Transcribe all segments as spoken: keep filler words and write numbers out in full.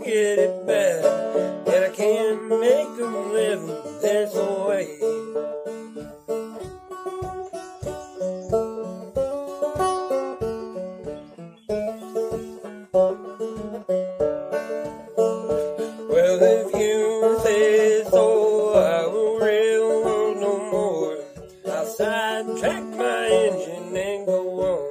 get it back, and I can't make a living this way. Well, if you say so, I will railroad no more. I'll sidetrack my engine and go on.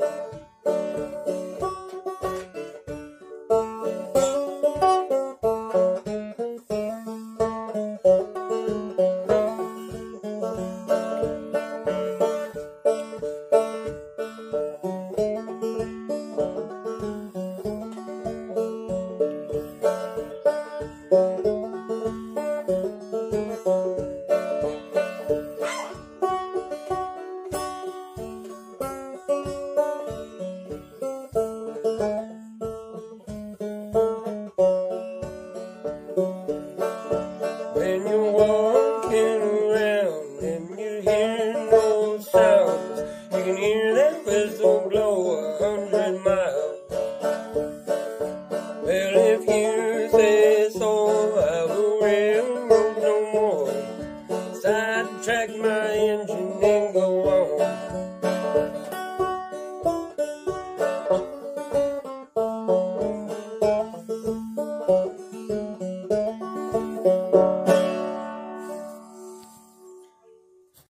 When you're walking around and you hear no sounds, you can hear that whistle blow a hundred miles. Well, if you say so, I will railroad no more. Sidetrack my engine.